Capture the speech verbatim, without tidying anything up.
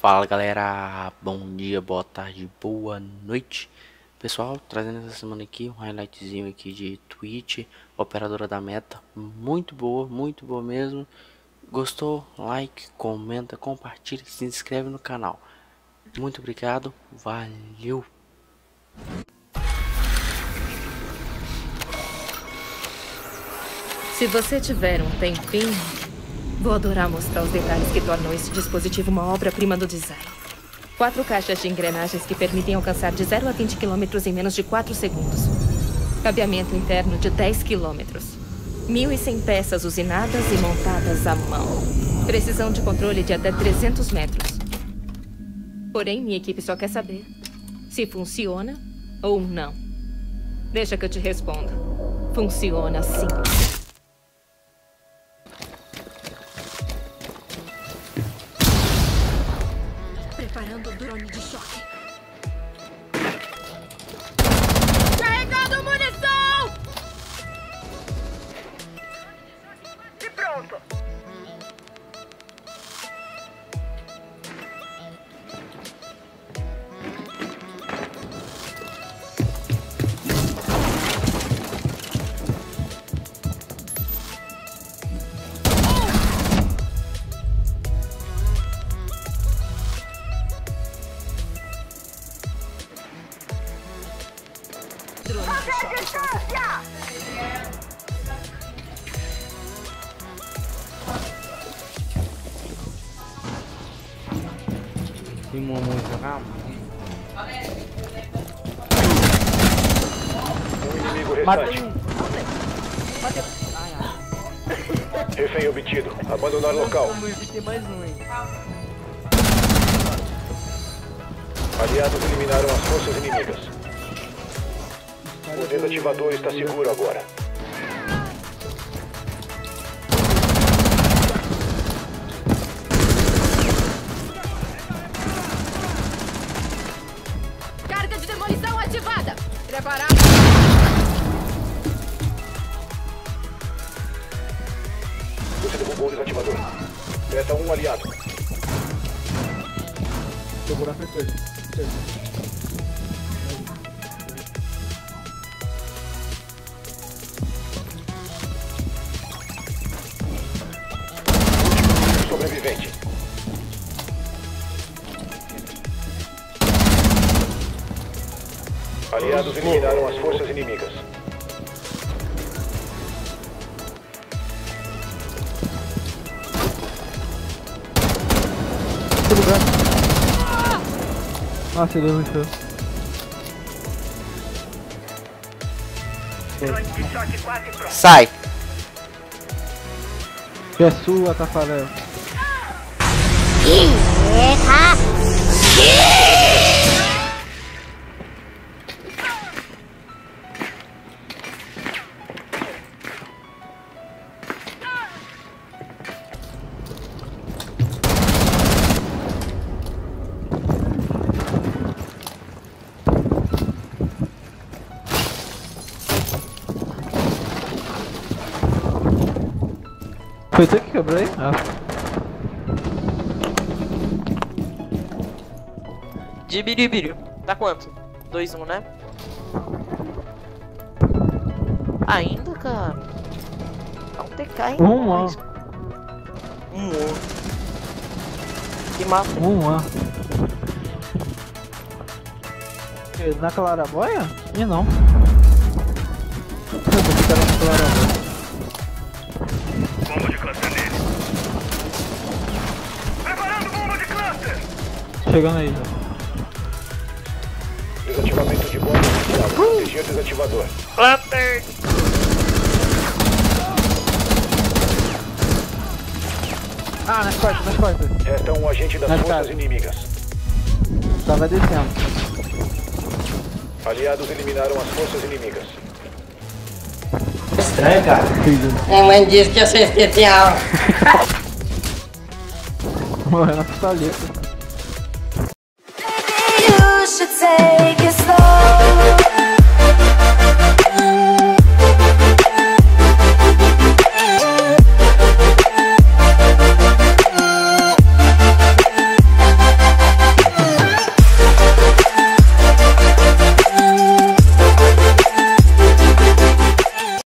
Fala galera, bom dia, boa tarde, boa noite. Pessoal, trazendo essa semana aqui um highlightzinho aqui de Twitch, operadora da meta, muito boa, muito boa mesmo. Gostou? Like, comenta, compartilha, se inscreve no canal. Muito obrigado, valeu! Se você tiver um tempinho, vou adorar mostrar os detalhes que tornam esse dispositivo uma obra-prima do design. Quatro caixas de engrenagens que permitem alcançar de zero a vinte quilômetros em menos de quatro segundos. Cabeamento interno de dez quilômetros. mil e cem peças usinadas e montadas à mão. Precisão de controle de até trezentos metros. Porém, minha equipe só quer saber se funciona ou não. Deixa que eu te respondo. Funciona sim. Preparando o drone de choque. Carregando munição! E pronto! Tem muito rápido. Um inimigo restante. Refém obtido. Abandonar local. Tem mais um, hein? Aliados eliminaram as forças inimigas. O desativador está seguro agora. Carga de demolição ativada! Preparar! Você derrubou o desativador. Resta um aliado. Segurar a frente. Sobrevivente. Aliados eliminaram as forças inimigas. Que lugar? Nossa, ele rushou. Sai! Que é sua, Tafarel. Foi tu que quebrou aí? Ah. De biribiri. Tá quanto? dois um, né? Ainda, cara? Dá um T K, hein? Um A. Um um. Que massa. Um A. Na Claraboia? E não. Eu vou ficar na Claraboia. Bomba de cluster nele. Preparando bomba de cluster! Chegando aí já. Desativamento de bomba iniciado. Proteger desativador. Cluster! Ah, nas costas, nas costas. Resta um agente das Nas forças casas. inimigas. Tava descendo. Aliados eliminaram as forças inimigas. Estranho, cara. Filho. Minha mãe disse que eu sou especial. Morreu na pistoleta. You should take a